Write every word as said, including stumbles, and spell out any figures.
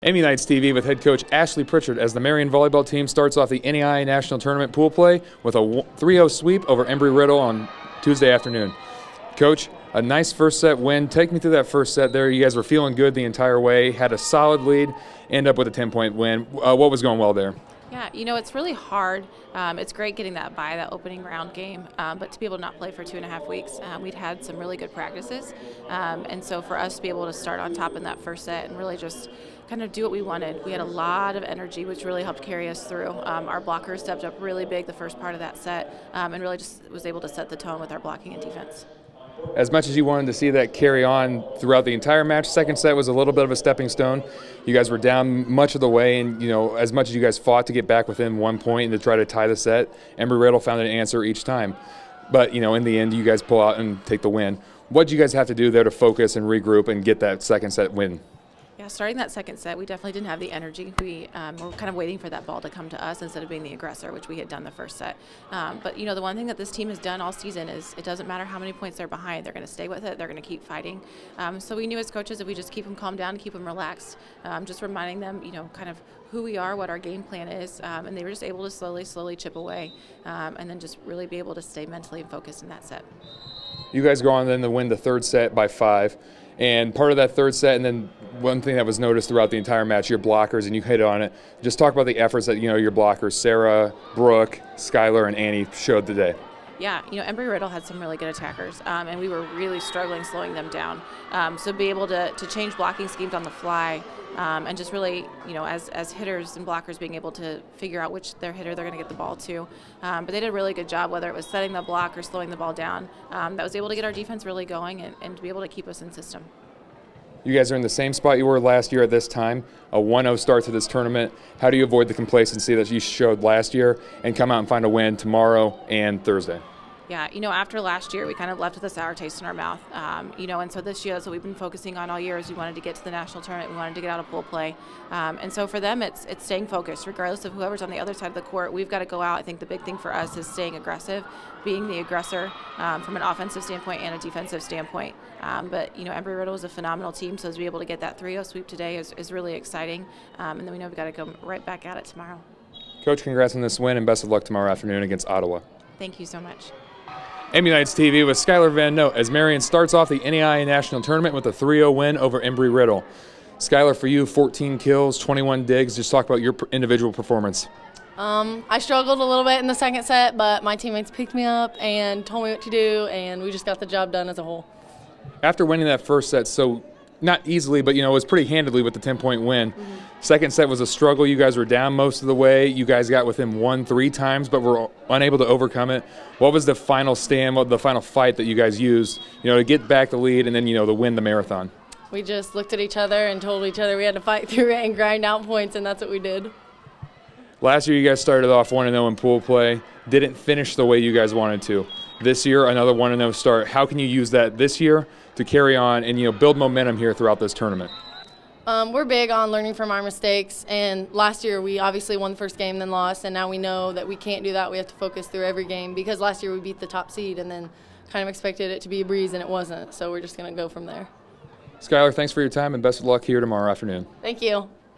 Amy Nights T V with head coach Ashley Pritchard as the Marian volleyball team starts off the N A I A National Tournament pool play with a three oh sweep over Embry Riddle on Tuesday afternoon. Coach, a nice first set win. Take me through that first set there. You guys were feeling good the entire way, had a solid lead, end up with a ten point win. Uh, what was going well there? Yeah, you know, it's really hard. Um, it's great getting that bye, that opening round game, um, but to be able to not play for two and a half weeks, um, we'd had some really good practices. Um, and so for us to be able to start on top in that first set and really just kind of do what we wanted, we had a lot of energy, which really helped carry us through. Um, our blockers stepped up really big the first part of that set, um, and really just was able to set the tone with our blocking and defense. As much as you wanted to see that carry on throughout the entire match, second set was a little bit of a stepping stone. You guys were down much of the way, and you know, as much as you guys fought to get back within one point and to try to tie the set, Embry Riddle found an answer each time. But you know, in the end, you guys pull out and take the win. What did you guys have to do there to focus and regroup and get that second set win? Yeah, starting that second set, we definitely didn't have the energy. We um, were kind of waiting for that ball to come to us instead of being the aggressor, which we had done the first set. Um, but, you know, the one thing that this team has done all season is it doesn't matter how many points they're behind. They're going to stay with it. They're going to keep fighting. Um, so we knew as coaches if we just keep them calm down, keep them relaxed, um, just reminding them, you know, kind of who we are, what our game plan is, um, and they were just able to slowly, slowly chip away um, and then just really be able to stay mentally focused in that set. You guys go on then to win the third set by five. And part of that third set, and then one thing that was noticed throughout the entire match, your blockers, and you hit on it. Just talk about the efforts that, you know, your blockers, Sarah, Brooke, Skyler, and Annie showed today. Yeah, you know, Embry Riddle had some really good attackers, um, and we were really struggling slowing them down. Um, so be able to, to change blocking schemes on the fly, um, and just really, you know, as, as hitters and blockers being able to figure out which their hitter they're going to get the ball to. Um, but they did a really good job, whether it was setting the block or slowing the ball down. Um, that was able to get our defense really going and, and to be able to keep us in system. You guys are in the same spot you were last year at this time, a one oh start to this tournament. How do you avoid the complacency that you showed last year and come out and find a win tomorrow and Thursday? Yeah, you know, after last year, we kind of left with a sour taste in our mouth, um, you know, and so this year, that's what we've been focusing on all year is we wanted to get to the national tournament, we wanted to get out of pool play, um, and so for them, it's it's staying focused, regardless of whoever's on the other side of the court. We've got to go out. I think the big thing for us is staying aggressive, being the aggressor um, from an offensive standpoint and a defensive standpoint. Um, but, you know, Embry Riddle is a phenomenal team, so to be able to get that three oh sweep today is, is really exciting, um, and then we know we've got to go right back at it tomorrow. Coach, congrats on this win, and best of luck tomorrow afternoon against Ottawa. Thank you so much. Amy Nights T V with Skyler Van Note as Marian starts off the N A I A National Tournament with a three oh win over Embry Riddle. Skyler, for you, fourteen kills, twenty-one digs. Just talk about your individual performance. Um, I struggled a little bit in the second set, but my teammates picked me up and told me what to do, and we just got the job done as a whole. After winning that first set, so not easily, but you know, it was pretty handedly with the ten point win. Mm-hmm. Second set was a struggle. You guys were down most of the way. You guys got within one three times, but were unable to overcome it. What was the final stand, what the final fight that you guys used, you know, to get back the lead and then, you know, to win the marathon? We just looked at each other and told each other we had to fight through it and grind out points, and that's what we did. Last year, you guys started off one and oh in pool play. Didn't finish the way you guys wanted to. This year, another one and oh start. How can you use that this year to carry on and, you know, build momentum here throughout this tournament? Um, we're big on learning from our mistakes, and last year we obviously won the first game then lost, and now we know that we can't do that. We have to focus through every game because last year we beat the top seed and then kind of expected it to be a breeze, and it wasn't, so we're just going to go from there. Skyler, thanks for your time and best of luck here tomorrow afternoon. Thank you.